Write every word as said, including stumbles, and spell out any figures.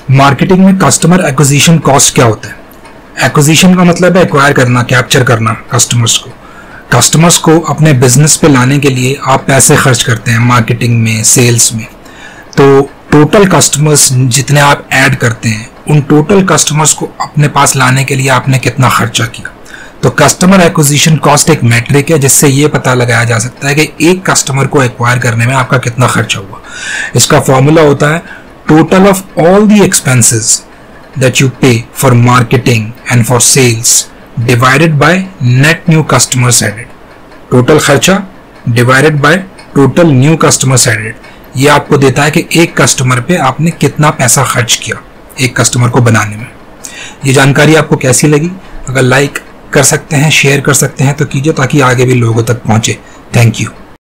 Marketing में customer acquisition cost क्या होता है? एक्विजिशन का मतलब है एक्वायर करना, कैप्चर करना कस्टमर्स को। कस्टमर्स को अपने बिजनेस पे लाने के लिए आप पैसे खर्च करते हैं मार्केटिंग में, सेल्स में। तो टोटल कस्टमर्स जितने आप ऐड करते हैं उन टोटल कस्टमर्स को अपने पास लाने के लिए आपने कितना खर्चा किया। तो कस्टमर एक्विजिशन कॉस्ट एक मैट्रिक है जिससे ये पता लगाया जा सकता है कि एक कस्टमर को एक्वायर करने में आपका कितना खर्चा हुआ। इसका फॉर्मूला होता है total of all the expenses that you pay for marketing and for sales divided by net new customers added. Total खर्चा divided by total new customers added, ये आपको देता है कि एक कस्टमर पे आपने कितना पैसा खर्च किया एक कस्टमर को बनाने में। ये जानकारी आपको कैसी लगी? अगर लाइक कर सकते हैं, शेयर कर सकते हैं तो कीजिए ताकि आगे भी लोगों तक पहुंचे। Thank you.